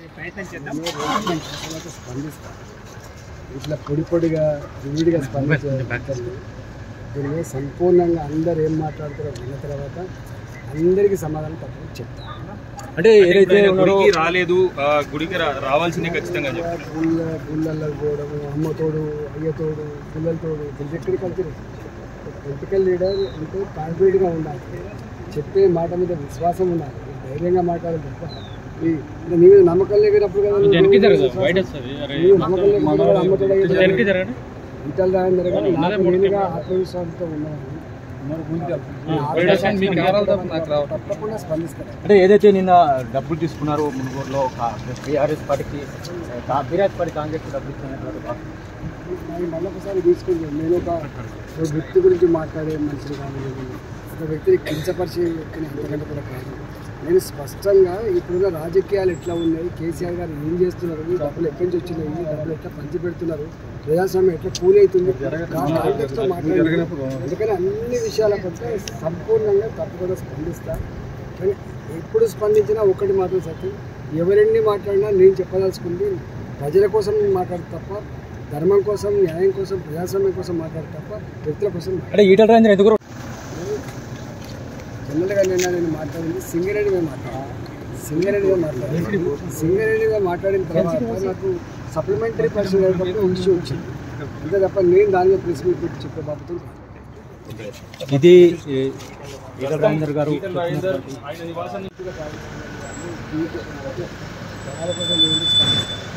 స్పందిస్తాను. ఇట్లా పొడిగా విడిగా స్పందించారు. దీని సంపూర్ణంగా అందరు ఏం మాట్లాడుతారో విన్న తర్వాత అందరికీ సమాధానం తప్పని చెప్తాను. అంటే ఏదైతే గుడికి రాలేదు, గుడికి రావాల్సిందే ఖచ్చితంగా గుళ్ళల్లో పోవడము, అమ్మతోడు, అయ్యతోడు, పిల్లలతోడు, దీనికి ఎక్కడికి కలిసి పొలిటికల్ లీడర్ అంటే కాన్ఫిడెంట్గా ఉండాలి, చెప్పే మాట మీద విశ్వాసం ఉండాలి, ధైర్యంగా మాట్లాడాలి తప్ప నీ మీద నమ్మకం లేనప్పుడు కదా అమ్మతోడు ఈటల రాజేందర్ గారు నాకు నేనుగా ఆత్మవిశ్వాసంతో ఉన్నాను. తప్పకుండా స్పందిస్తారు. అంటే ఏదైతే నిన్న డబ్బులు తీసుకున్నారో మునుగోడులో బీఆర్ఎస్ పార్టీకి కాంగ్రెస్ డబ్బులు ఇస్తున్నట్టు మళ్ళీ ఒకసారి తీసుకుంటాను. నేను ఒక వ్యక్తి గురించి మాట్లాడే మనిషిని కాదు, ఒక వ్యక్తిని కించపరిచే వ్యక్తిని ఎంతకంటే కూడా కాదు. నేను స్పష్టంగా ఇప్పుడున్న రాజకీయాలు ఎట్లా ఉన్నాయి, కేసీఆర్ గారు ఏం చేస్తున్నారు, ఈ డబ్బులు ఎక్కడి నుంచి వచ్చినాయి, ఈ డబ్బులు ఎట్లా పంచి పెడుతున్నారు, ప్రజాస్వామ్యం ఎట్లా కూల్ అవుతుంది కాంటెక్స్లో మాట్లాడినప్పుడు అందుకని అన్ని విషయాల పట్ల సంపూర్ణంగా తప్పకుండా స్పందిస్తా. కానీ ఎప్పుడు స్పందించినా ఒకటి మాత్రం సత్యం, ఎవరెన్ని మాట్లాడినా నేను చెప్పదలుచుకుంది ప్రజల కోసం మాట్లాడు తప్ప, ధర్మం కోసం, న్యాయం కోసం, ప్రజాస్వామ్యం కోసం మాట్లాడు తప్ప వ్యక్తుల కోసం. అంటే ఈటల రాజేందర్ ఎందుకు జనరల్గా నేను మాట్లాడింది సింగరేణిగా మాట్లాడిన తర్వాత నాకు సప్లిమెంటరీ పర్సన్ అయినప్పుడు ఇష్యూ వచ్చింది అంతే తప్ప నేను దానిలో ప్రెస్ మీట్ పెట్టి చెప్పే బాబుతో ఇది ఈటల రాజేందర్ గారు జనాల కోసం